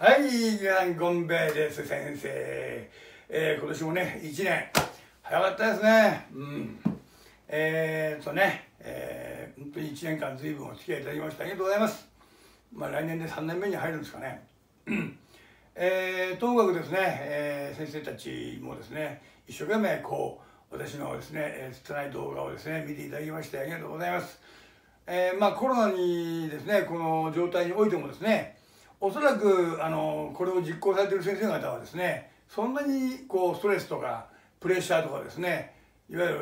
はい、ゴンベイです、先生。今年もね、1年、早かったですね。本当に1年間、随分お付き合いいただきまして、ありがとうございます。来年で3年目に入るんですかね。ともかくですね、先生たちもですね、一生懸命、私のですね、拙い動画をですね、見ていただきまして、ありがとうございます。コロナにですね、この状態においてもですね、おそらくこれを実行されている先生方はですね、そんなにストレスとかプレッシャーとかですね、いわゆる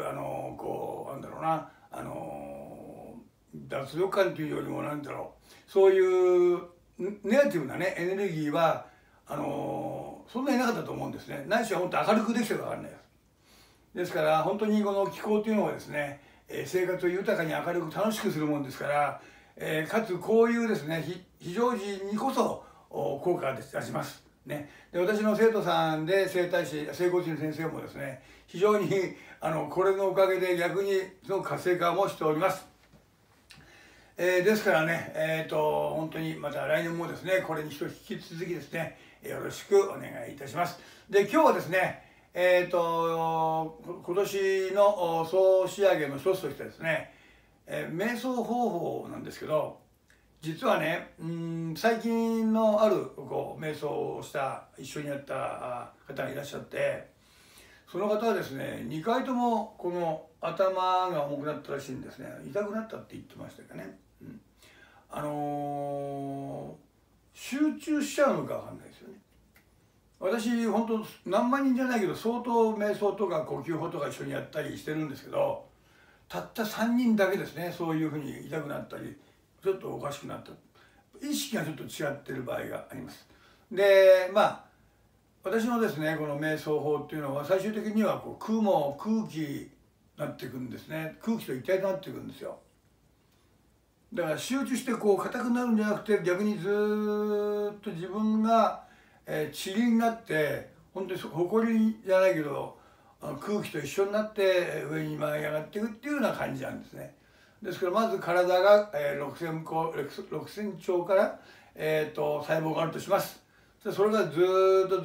脱力感というよりもそういうネガティブなねエネルギーはそんなになかったと思うんですね。ないしは本当明るくできてるかわかんないです。ですから本当にこの気候というのはですね、生活を豊かに明るく楽しくするものですから、かつこういうですね非常時にこそ効果が出します。で私の生徒さんで整骨院の先生もですね非常にこれのおかげで逆にすごく活性化もしております。ですからね、本当にまた来年もですねこれに引き続きですねよろしくお願いいたします。で今日はですね今年の総仕上げの一つとしてですね、瞑想方法なんですけど、実はね最近のある瞑想をした一緒にやった方がいらっしゃって、その方はですね2回ともこの頭が重くなったらしいんですね。痛くなったって言ってましたかね。集中しちゃうのかわかんないですよね。私本当何万人じゃないけど相当瞑想とか呼吸法とか一緒にやったりしてるんですけど、たった3人だけですねそういうふうに痛くなったりちょっとおかしくなった、意識がちょっと違ってる場合があります。で私のですねこの瞑想法っていうのは最終的には空気になっていくんですね。空気と一体となっていくんですよ。だから集中して硬くなるんじゃなくて、逆にずっと自分が塵になって本当に埃じゃないけど空気と一緒になって上に舞い上がっていくっていうような感じなんですね。ですからまず体が6000兆から細胞があるとします。それがずっと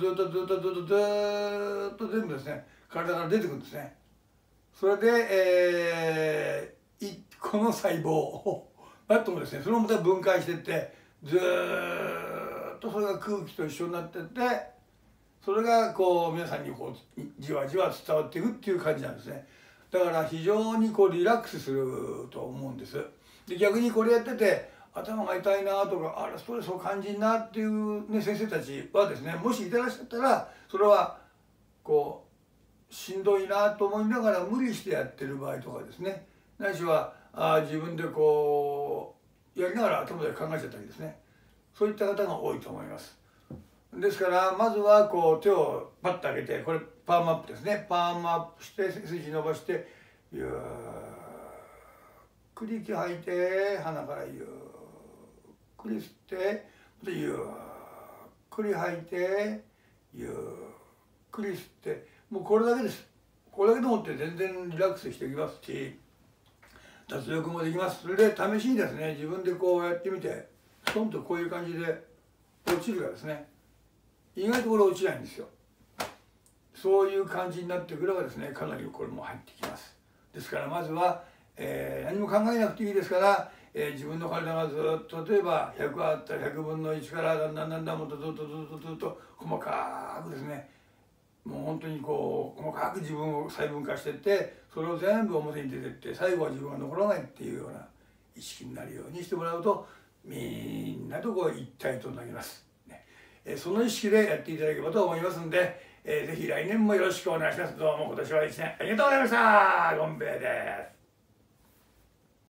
全部ですね体から出てくるんですね。それで、1個の細胞をバットもですねそれをまた分解していって、ずっとそれが空気と一緒になっていって、それが皆さんにじわじわ伝わっていくっていう感じなんですね。だから非常にリラックスすると思うんです。で逆にこれやってて頭が痛いなとかストレスを感じるなっていう、先生たちはですね、もしいてらっしゃったらそれはしんどいなと思いながら無理してやってる場合とかですね、ないしは自分でやりながら頭で考えちゃったりですね、そういった方が多いと思います。ですからまずは手をパッと上げて、これパームアップですね。パームアップして背筋伸ばしてゆっくり息吐いて、鼻からゆっくり吸ってゆっくり吐いてゆっくり吸って、もうこれだけです。これだけでもって全然リラックスしていきますし、脱力もできます。それで試しにですね自分でやってみて、ストンとこういう感じで落ちるかですね、意外とこれ落ちないんですよ。そういう感じになってくればですねかなりこれも入ってきます。ですからまずは、何も考えなくていいですから、自分の体がずっと例えば100あったら100分の1からだんだんもっとずっと細かくですね、もう本当に細かく自分を細分化していって、それを全部表に出ていって、最後は自分が残らないっていうような意識になるようにしてもらうと、みんなと一体となります。その意識でやっていただければと思いますので、ぜひ来年もよろしくお願いします。どうも今年は1年ありがとうございました。ゴンベイです。